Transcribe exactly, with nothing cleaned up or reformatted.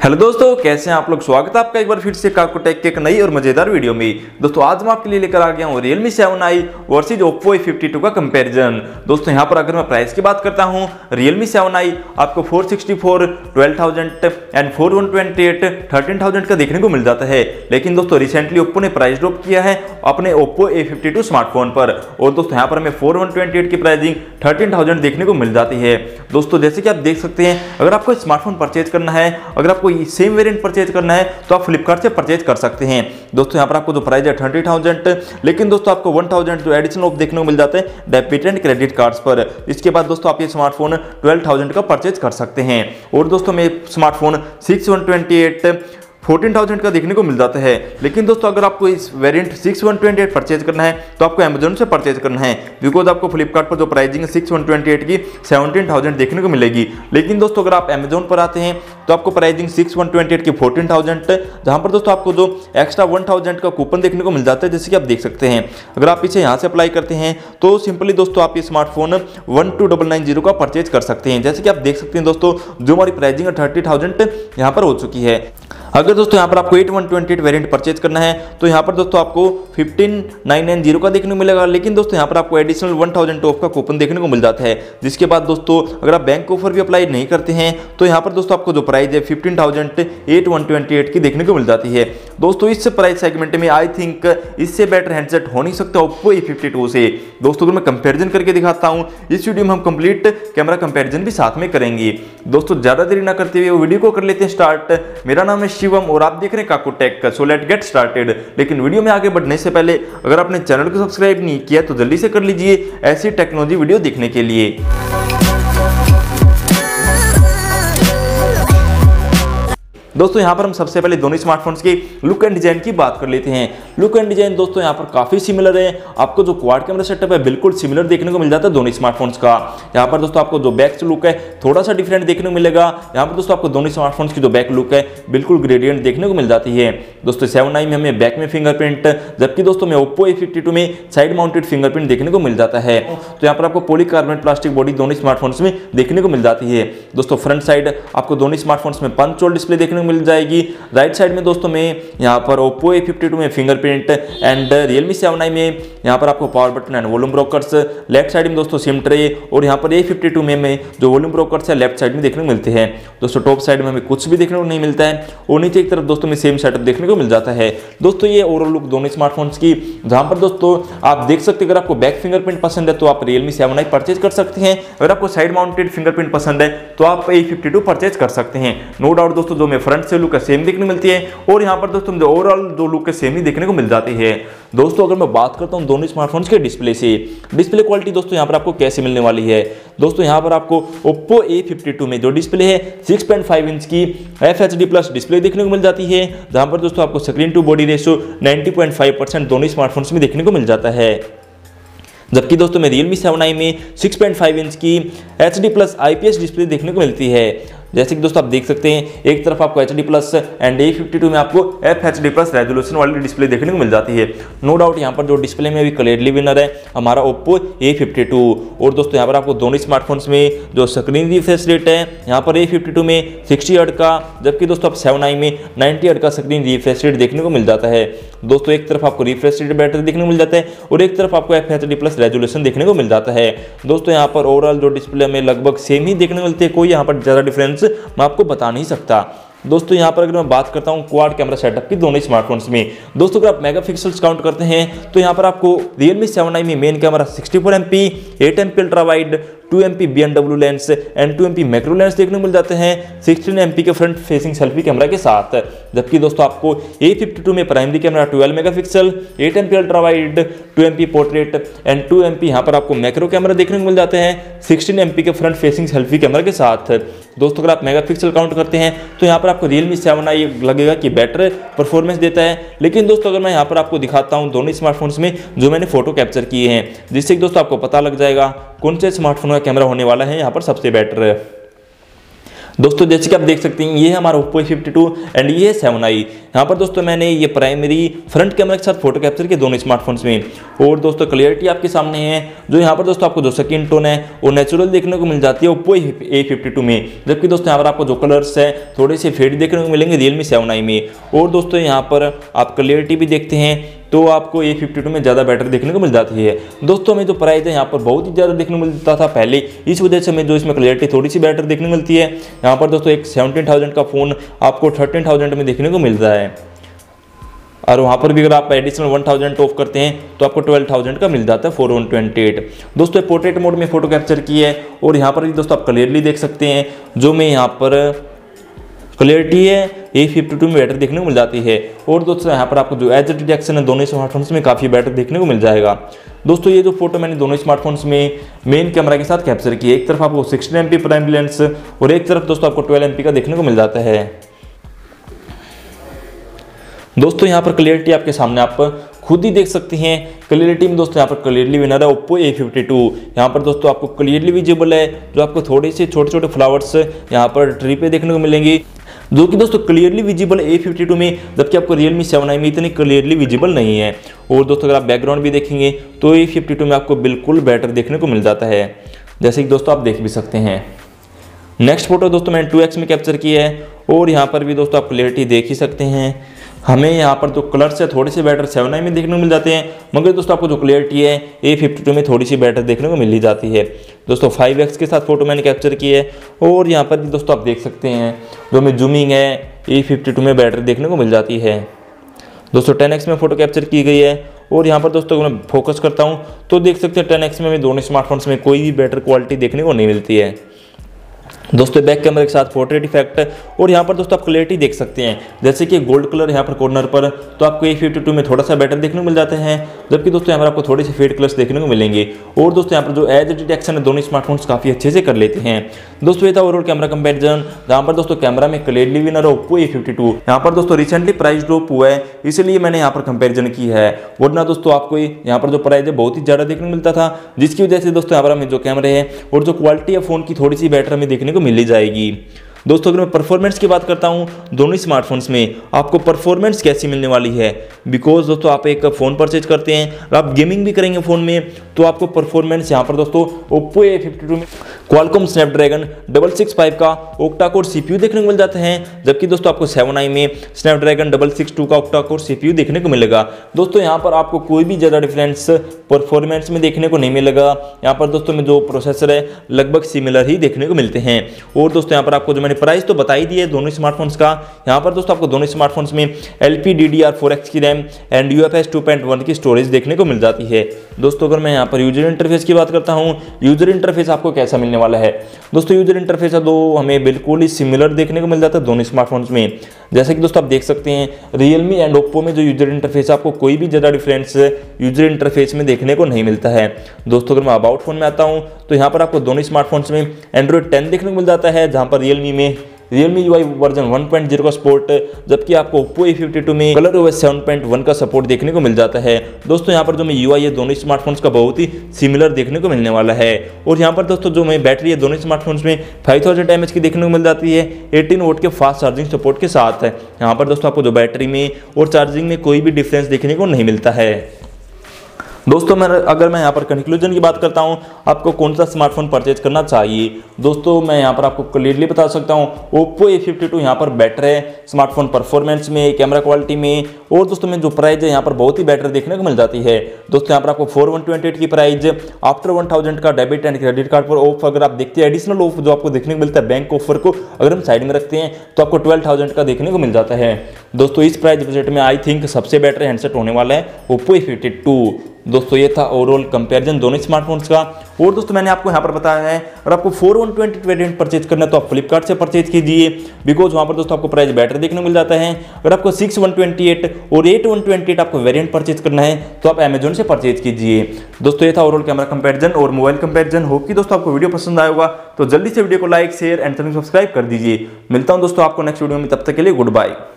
Hello दोस्तों, कैसे हैं आप लोग। स्वागत है आपका एक बार फिर से काकोटेक के एक नई और मजेदार वीडियो में। दोस्तों आज मैं आपके लिए लेकर आ गया हूं Realme seven i versus Oppo A fifty two का कंपैरिजन। दोस्तों यहां पर अगर मैं प्राइस की बात करता हूं, Realme सेवन आई आपको four sixty four, twelve thousand and four one twenty eight, thirteen thousand का देखने को मिल जाता है। लेकिन दोस्तों रिसेंटली Oppo ने प्राइस ड्रॉप किया है अपने Oppo A fifty two smartphone पर, और दोस्तों यहाँ पर हमें फोर वन ट्वेंटी एट की प्राइसिंग थर्टीन थाउजेंड देखने को मिल जाती है। दोस्तों जैसे कि आप देख सकते हैं, अगर आपको स्मार्टफोन परचेज करना है, अगर आपको सेम वेरिएंट परचेज करना है तो आप फ्लिपकार्ट से परचेज कर सकते हैं। दोस्तों यहाँ पर आपको जो प्राइस है थर्टी थाउजेंड, लेकिन दोस्तों आपको वन थाउजेंड जो एडिशनल ऑफ देखने को मिल जाता है डेबिट एंड क्रेडिट कार्ड्स पर। इसके बाद दोस्तों आप ये स्मार्टफोन ट्वेल्व थाउजेंड का परचेज कर सकते हैं। और दोस्तों में smartphone six one twenty eight fourteen thousand का देखने को मिल जाता है। लेकिन दोस्तों अगर आपको इस variant six one twenty eight purchase करना है तो आपको अमेजोन से परचेज करना है, बिकॉज आपको फ्लिपकार्ट पर जो प्राइसिंग है सिक्स वन ट्वेंटी एट की सेवनटीन थाउजेंड देखने को मिलेगी। लेकिन दोस्तों अगर आप अमेजोन पर आते हैं तो आपको pricing six one twenty eight की फोर्टीन थाउजेंड, जहां पर दोस्तों आपको जो एक्स्ट्रा वन थाउजेंड का कूपन देखने को मिल जाता है, जैसे कि आप देख सकते हैं। अगर आप इसे यहाँ से अप्लाई करते हैं तो सिंपली दोस्तों आप ये smartphone one two double nine zero का परचेज कर सकते हैं। जैसे कि आप देख सकते हैं दोस्तों, जो हमारी प्राइसिंग है थर्टी थाउजेंड यहाँ पर हो चुकी है। अगर दोस्तों यहाँ पर आपको eight one twenty eight variant purchase करना है तो यहाँ पर दोस्तों आपको फिफ्टीन नाइन नाइन जीरो का देखने को मिलेगा। लेकिन दोस्तों यहाँ पर आपको एडिशनल वन थाउजेंड ऑफ का कूपन देखने को मिल जाता है। जिसके बाद दोस्तों अगर आप बैंक ऑफर भी अप्लाई नहीं करते हैं तो यहाँ पर दोस्तों आपको जो प्राइस है fifteen thousand eight one twenty eight की देखने को मिल जाती है। दोस्तों इस प्राइस सेगमेंट में आई थिंक इससे बेटर हैंडसेट हो नहीं सकता Oppo ए फिफ्टी टू से। दोस्तों अगर मैं कंपेरिजन करके दिखाता हूँ, इस वीडियो में हम कंप्लीट कैमरा कंपेरिजन भी साथ में करेंगे। दोस्तों ज्यादा देरी ना करते हुए वीडियो को कर लेते हैं स्टार्ट। मेरा नाम है शिवम और आप देख रहे हैं काकोटेक का, सो लेट गेट स्टार्टेड। लेकिन वीडियो में आगे बढ़ने से पहले अगर आपने चैनल को सब्सक्राइब नहीं किया तो जल्दी से कर लीजिए ऐसी टेक्नोलॉजी वीडियो देखने के लिए। दोस्तों यहाँ पर हम सबसे पहले दोनों स्मार्टफोन्स की लुक एंड डिजाइन की बात कर लेते हैं। लुक एंड डिजाइन दोस्तों यहाँ पर काफी सिमिलर है। आपको जो क्वाड कैमरा सेटअप है बिल्कुल सिमिलर देखने को मिल जाता है दोनों स्मार्टफोन्स का। यहाँ पर दोस्तों आपको जो बैक लुक है थोड़ा सा डिफरेंट देखने को मिलेगा। यहाँ पर दोस्तों आपको दोनों स्मार्टफोन्स की जो बैक लुक है बिल्कुल ग्रेडियंट देखने को मिल जाती है। दोस्तों सेवन आई में हमें बैक में फिंगरप्रिंट, जबकि दोस्तों में Oppo ए फिफ्टी टू में साइड माउंटेड फिंगरप्रिंट देखने को मिल जाता है। तो यहाँ पर आपको पॉलीकार्बोनेट प्लास्टिक बॉडी दोनों स्मार्टफोन्स में देखने को मिल जाती है। दोस्तों फ्रंट साइड आपको दोनों स्मार्टफोन्स में पंच होल डिस्प्ले देखने को मिल जाएगी। राइट साइड में दोस्तों में यहाँ पर Oppo ए फिफ्टी टू में fingerprint and Realme seven i में यहाँ पर आपको power button and volume brokers. Left side में दोस्तों सिम ट्रे, और यहाँ पर ए फिफ्टी टू में, में जो वॉल्यूम ब्रोकर्स है लेफ्ट साइड में देखने को मिलते हैं। दोस्तों टॉप साइड में हमें कुछ भी देखने को नहीं मिलता है, और नीचे की तरफ दोस्तों में सेम सेटअप देखने को मिल जाता है। दोस्तों ये ओवरऑल लुक दोनों स्मार्टफोन्स की, जहां पर दोस्तों आप देख सकते हैं अगर आपको बैक फिंगरप्रिंट पसंद है तो आप Realme सेवन आई परचेज कर सकते हैं। अगर आपको साइड माउंटेड फिंगरप्रिंट पसंद है तो आप ए फिफ्टी टू परचेज कर सकते हैं। नो डाउट दोस्तों जो में फ्रंट से लुक है सेम देखने को मिलती है, और यहाँ पर दोस्तों जो ओवरऑल जो लुक है सेम ही देखने को मिल जाती है। दोस्तों अगर मैं बात करता हूँ दोनों स्मार्टफोन्स के डिस्प्ले से, डिस्प्ले क्वालिटी दोस्तों यहाँ पर आपको कैसे मिलने वाली है। दोस्तों यहाँ पर आपको Oppo ए फिफ्टी टू में जो डिस्प्ले है सिक्स पॉइंट फाइव इंच की F H D plus display देखने को मिल जाती है, जहां पर दोस्तों आपको screen to body ratio ninety point five percent दोनों स्मार्टफोन्स में देखने को मिल जाता है। जबकि दोस्तों में Realme सेवन आई में सिक्स पॉइंट फाइव इंच की H D plus I P S display देखने को मिलती है। जैसे कि दोस्तों आप देख सकते हैं एक तरफ आपको H D plus and A fifty two में आपको F H D plus resolution वाली डिस्प्ले देखने को मिल जाती है। नो डाउट यहाँ पर जो डिस्प्ले में भी क्लियरली विनर है हमारा Oppo ए फिफ्टी टू। और दोस्तों यहाँ पर आपको दोनों स्मार्टफोन्स में जो स्क्रीन रिफ्रेश रेट है यहाँ पर ए फिफ्टी टू में सिक्सटी हर्ट्ज का, जबकि दोस्तों आप सेवन आई में नाइंटी हर्ट्ज का स्क्रीन रिफ्रेश रेट देखने को मिल जाता है। दोस्तों एक तरफ आपको रिफ्रेश रेट बेटर देखने को मिल जाता है, और एक तरफ आपको F H D plus resolution देखने को मिल जाता है। दोस्तों यहाँ पर ओवरऑल जो डिस्प्ले में लगभग सेम ही देखने को मिलती है, कोई यहाँ पर ज़्यादा डिफरेंस मैं आपको बता नहीं सकता। दोस्तों यहाँ पर अगर मैं बात करता हूँ क्वाड कैमरा सेटअप की दोनों स्मार्टफोन्स में, दोस्तों अगर आप मेगापिक्सल्स काउंट करते हैं तो यहाँ पर आपको Realme सेवन आई में main camera sixty four M P, eight M P ultra wide, two M P B N W lens and two M P macro lens देखने को मिल जाते हैं सिक्सटीन एम पी के फ्रंट फेसिंग सेल्फी कैमरा के साथ। जबकि दोस्तों आपको ए फिफ्टी टू में primary camera twelve megapixel, eight M P ultra wide, two M P portrait and two M P यहाँ पर आपको मैक्रो कैमरा देखने को मिल जाते हैं सिक्सटीन एम पी के फ्रंट फेसिंग सेल्फी कैमरा के साथ। दोस्तों अगर आप मेगापिक्सल काउंट करते हैं तो यहाँ पर आपको Realme सेवन आई लगेगा कि बेटर परफॉर्मेंस देता है। लेकिन दोस्तों अगर मैं यहाँ पर आपको दिखाता हूँ दोनों स्मार्टफोन्स में जो मैंने फोटो कैप्चर किए हैं, जिससे दोस्तों आपको पता लग जाएगा कौन से स्मार्टफोन का कैमरा होने वाला है यहाँ पर सबसे बेटर है। दोस्तों जैसे कि आप देख सकते हैं ये है हमारा Oppo A fifty two and ये है सेवन आई। यहाँ पर दोस्तों मैंने ये प्राइमरी फ्रंट कैमरा के साथ फोटो कैप्चर किया दोनों स्मार्टफोन्स में। और दोस्तों क्लियरिटी आपके सामने है, जो यहाँ पर दोस्तों आपको जो स्किन टोन है वो नेचुरल देखने को मिल जाती है ओप्पो ए फिफ्टी टू में, जबकि दोस्तों यहाँ पर आपको जो कलर्स है थोड़े से फेड देखने को मिलेंगे रियलमी सेवन आई में। और दोस्तों यहाँ पर आप क्लियरिटी भी देखते हैं तो आपको ए फिफ्टी टू में ज़्यादा बेटर देखने को मिल जाती है। दोस्तों हमें जो प्राइस है यहाँ पर बहुत ही ज़्यादा देखने को मिलता था पहले, इस वजह से हमें जो इसमें क्लियरिटी थोड़ी सी बेटर देखने को मिलती है। यहाँ पर दोस्तों एक सेवनटीन थाउजेंड का फ़ोन आपको थर्टीन थाउजेंड में देखने को मिल रहा है, और वहाँ पर भी अगर आप एडिशनल वन थाउजेंड ऑफ करते हैं तो आपको ट्वेल्व थाउजेंड का मिल जाता है फोर वन ट्वेंटी एट। दोस्तों पोर्ट्रेट मोड में फोटो कैप्चर की है और यहाँ पर भी दोस्तों आप क्लियरली देख सकते हैं, जो मैं यहाँ पर क्लियरिटी है ए फिफ्टी टू में बेटर देखने को मिल जाती है। और दोस्तों यहाँ पर आपको जो एज डिटेक्शन है दोनों स्मार्टफोन्स में काफ़ी बेटर देखने को मिल जाएगा। दोस्तों ये जो फोटो मैंने दोनों स्मार्टफोन्स में मेन कैमरा के साथ कैप्चर की है, एक तरफ आपको sixteen M P primary lens और एक तरफ दोस्तों आपको ट्वेल्व एम पी का देखने को मिल जाता है। दोस्तों यहाँ पर क्लियरिटी आपके सामने आप खुद ही देख सकते हैं। क्लियरिटी में दोस्तों यहाँ पर क्लियरली विनर है ओप्पो ए फिफ्टी टू। यहाँ पर दोस्तों आपको क्लियरली विजिबल है, जो आपको थोड़े से छोटे छोटे फ्लावर्स यहाँ पर ट्री पे देखने को मिलेंगे, जो कि दोस्तों clearly visible A fifty two में, जबकि आपको रियलमी सेवन आई में इतनी क्लियरली विजिबल नहीं है। और दोस्तों अगर आप बैकग्राउंड भी देखेंगे तो ए फिफ्टी टू में आपको बिल्कुल बेटर देखने को मिल जाता है, जैसे कि दोस्तों आप देख भी सकते हैं। नेक्स्ट फोटो दोस्तों मैंने टू एक्स में कैप्चर की है और यहाँ पर भी दोस्तों आप क्लियरिटी देख ही सकते हैं। हमें यहाँ पर जो कलर्स है थोड़े से बेटर सेवन आई में देखने को मिल जाते हैं, मगर दोस्तों आपको जो क्लियरिटी है ए फिफ्टी टू में थोड़ी सी बेटर देखने को मिल ही जाती है। दोस्तों फाइव एक्स के साथ फोटो मैंने कैप्चर की है और यहाँ पर भी दोस्तों आप देख सकते हैं जो हमें जूमिंग है ए फिफ्टी टू में बेटर देखने को मिल जाती है। दोस्तों टेन एक्स में फोटो कैप्चर की गई है और यहाँ पर दोस्तों मैं फोकस करता हूँ तो देख सकते हैं टेन एक्स में हमें दोनों स्मार्टफोन्स में कोई भी बेटर क्वालिटी देखने को नहीं मिलती है। दोस्तों बैक कैमरे के साथ पोर्ट्रेट इफेक्ट और यहाँ पर दोस्तों आप क्लियरिटी देख सकते हैं, जैसे कि गोल्ड कलर यहाँ पर कॉर्नर पर तो आपको ए फिफ्टी टू में थोड़ा सा बेटर देखने को मिल जाते हैं, जबकि दोस्तों यहाँ पर आपको थोड़े से फेड कलर्स देखने को मिलेंगे। और दोस्तों यहाँ पर जो एज डिटेक्शन है दोनों स्मार्टफोन्स काफ़ी अच्छे से कर लेते हैं। दोस्तों ये था ओवरऑल कैमरा कंपेरिजन, जहाँ पर दोस्तों कैमरा में क्लियरली विनर है ओप्पो ए फिफ्टी टू। यहाँ पर दोस्तों रिसेंटली प्राइस ड्रॉप हुआ है, इसलिए मैंने यहाँ पर कंपेरिजन की है, वरना दोस्तों आपको यहाँ पर जो प्राइस है बहुत ही ज़्यादा देखने को मिलता था, जिसकी वजह से दोस्तों यहाँ पर हमें जो कैमरे हैं और जो क्वालिटी है फ़ोन की थोड़ी सी बेटर हमें देखने को मिल ही जाएगी। दोस्तों अगर मैं परफॉर्मेंस की बात करता हूं दोनों स्मार्टफोन्स में आपको परफॉर्मेंस कैसी मिलने वाली है, बिकॉज दोस्तों आप एक फ़ोन परचेज करते हैं और आप गेमिंग भी करेंगे फ़ोन में तो आपको परफॉर्मेंस यहां पर दोस्तों ओप्पो ए फिफ्टी टू में Qualcomm Snapdragon double six five का ओक्टा कोर सीपीयू देखने को मिल जाते हैं, जबकि दोस्तों आपको सेवन आई में स्नैपड्रैगन डबल सिक्स टू का ओक्टा कोर सीपीयू देखने को मिलेगा। दोस्तों यहाँ पर आपको कोई भी ज़्यादा डिफरेंस परफॉर्मेंस में देखने को नहीं मिलेगा। यहाँ पर दोस्तों में जो प्रोसेसर है लगभग सिमिलर ही देखने को मिलते हैं। और दोस्तों यहाँ पर आपको जो मैंने प्राइस तो बता ही दी है दोनों स्मार्टफोन्स का, यहाँ पर दोस्तों आपको दोनों स्मार्टफोन्स में L P D D R four X की RAM and U F S two point one की स्टोरेज देखने को मिल जाती है। दोस्तों अगर मैं यहाँ पर यूजर इंटरफेस की बात करता हूँ, यूजर इंटरफेस आपको कैसा मिलने वाला है। दोस्तों यूजर इंटरफेस है तो हमें बिल्कुल ही सिमिलर देखने को मिल जाता है दोनों स्मार्टफोन्स में, जैसे कि दोस्तों आप देख सकते हैं रियलमी एंड ओप्पो में जो यूजर इंटरफेस है आपको कोई भी ज़्यादा डिफरेंस यूजर इंटरफेस में देखने को नहीं मिलता है। दोस्तों अगर मैं अबाउट फोन में आता हूँ तो यहाँ पर आपको दोनों स्मार्टफोन्स में एंड्रॉइड टेन देखने को मिल जाता है, जहाँ पर रियलमी में Realme U I version one point zero का सपोर्ट, जबकि आपको ओप्पो ए फिफ्टी टू में color OS seven point one का सपोर्ट देखने को मिल जाता है। दोस्तों यहाँ पर जो मैं यू आई है दोनों स्मार्टफोन्स का बहुत ही सिमिलर देखने को मिलने वाला है। और यहाँ पर दोस्तों जो मैं बैटरी है दोनों स्मार्टफोन्स में फाइव थाउजेंड एम एच की देखने को मिल जाती है एटीन वोल्ट के फास्ट चार्जिंग सपोर्ट के साथ है। यहाँ पर दोस्तों आपको जो बैटरी में और चार्जिंग में कोई भी डिफरेंस देखने को नहीं मिलता है। दोस्तों मैं अगर मैं यहाँ पर कंक्लूजन की बात करता हूँ आपको कौन सा स्मार्टफोन परचेज करना चाहिए, दोस्तों मैं यहाँ पर आपको क्लियरली बता सकता हूँ ओप्पो ए फिफ्टी टू यहाँ पर बेटर है स्मार्टफोन परफॉर्मेंस में, कैमरा क्वालिटी में, और दोस्तों में जो प्राइस है यहाँ पर बहुत ही बेटर देखने को मिल जाती है। दोस्तों यहाँ पर आपको फोर वन ट्वेंटी एट की प्राइस आफ्टर वन थाउजेंड का डेबिट एंड क्रेडिट कार्ड पर ऑफ अगर आप देखते हैं एडिशनल ऑफ जो आपको देखने को मिलता है बैंक ऑफर को अगर हम साइड में रखते हैं तो आपको ट्वेल्व थाउजेंड का देखने को मिल जाता है। दोस्तों इस प्राइस बजट में आई थिंक सबसे बेटर हैंडसेट होने वाला है ओप्पो ए फिफ्टी टू। दोस्तों ये था ओवरऑल कंपैरिजन दोनों स्मार्टफोन्स का। और दोस्तों मैंने आपको यहाँ पर बताया है अगर आपको four one twenty variant purchase करना है तो आप फ्लिपकार्ट से परचेज कीजिए, बिकॉज वहाँ पर दोस्तों आपको प्राइस बेटर देखने को मिल जाता है। अगर आपको सिक्स वन ट्वेंटी एट और एट वन ट्वेंटी एट आपको वेरिएंट परचेज करना है तो आप अमेजोन से परचेज कीजिए। दोस्तों ये था ओवरऑल कैमरा कंपैरिजन और मोबाइल कंपैरिजन। होप कि दोस्तों आपको वीडियो पसंद आया होगा, तो जल्दी से वीडियो को like share and channel subscribe कर दीजिए। मिलता हूँ दोस्तों आपको नेक्स्ट वीडियो में, तब तक के लिए गुड बाय।